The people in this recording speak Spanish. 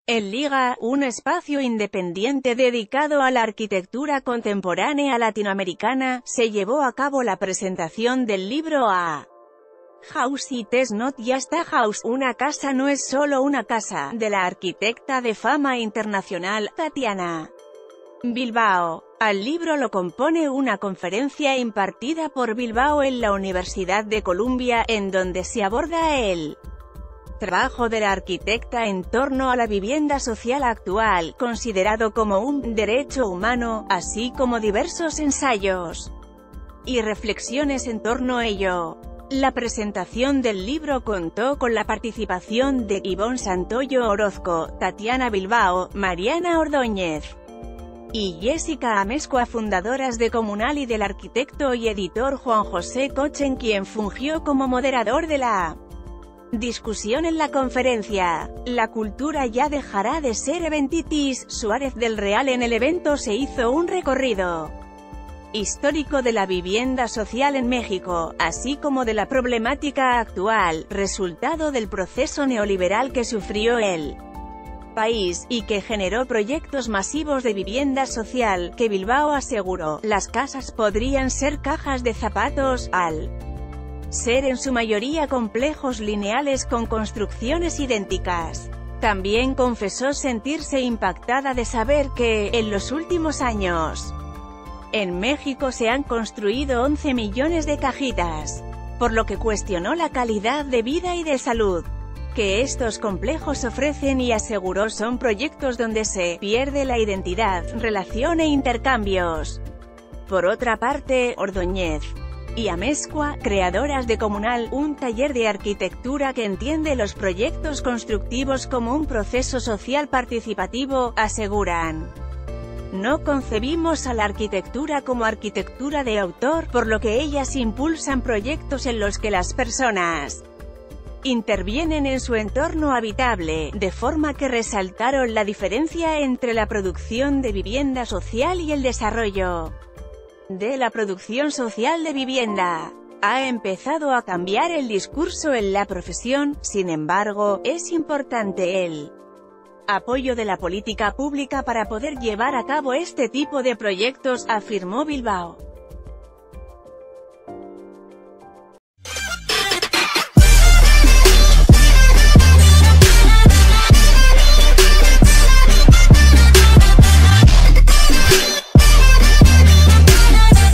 El Liga, un espacio independiente dedicado a la arquitectura contemporánea latinoamericana, se llevó a cabo la presentación del libro A House It Is Not Just a House, una casa no es solo una casa, de la arquitecta de fama internacional, Tatiana Bilbao. Al libro lo compone una conferencia impartida por Bilbao en la Universidad de Columbia, en donde se aborda el trabajo de la arquitecta en torno a la vivienda social actual, considerado como un derecho humano, así como diversos ensayos y reflexiones en torno a ello. La presentación del libro contó con la participación de Ivonne Santoyo Orozco, Tatiana Bilbao, Mariana Ordóñez y Jessica Amezcua, fundadoras de Comunal, y del arquitecto y editor Juan José Cochen, quien fungió como moderador de la discusión en la conferencia. La cultura ya dejará de ser eventitis. Suárez del Real. En el evento se hizo un recorrido histórico de la vivienda social en México, así como de la problemática actual, resultado del proceso neoliberal que sufrió el país, y que generó proyectos masivos de vivienda social, que Bilbao aseguró, las casas podrían ser cajas de zapatos, al ser en su mayoría complejos lineales con construcciones idénticas. También confesó sentirse impactada de saber que, en los últimos años, en México se han construido 11 millones de cajitas, por lo que cuestionó la calidad de vida y de salud que estos complejos ofrecen, y aseguró son proyectos donde se pierde la identidad, relación e intercambios. Por otra parte, Ordóñez y Amezcua, creadoras de Comunal, un taller de arquitectura que entiende los proyectos constructivos como un proceso social participativo, aseguran: no concebimos a la arquitectura como arquitectura de autor, por lo que ellas impulsan proyectos en los que las personas intervienen en su entorno habitable, de forma que resaltaron la diferencia entre la producción de vivienda social y el desarrollo de la producción social de vivienda. Ha empezado a cambiar el discurso en la profesión, sin embargo, es importante el apoyo de la política pública para poder llevar a cabo este tipo de proyectos, afirmó Bilbao.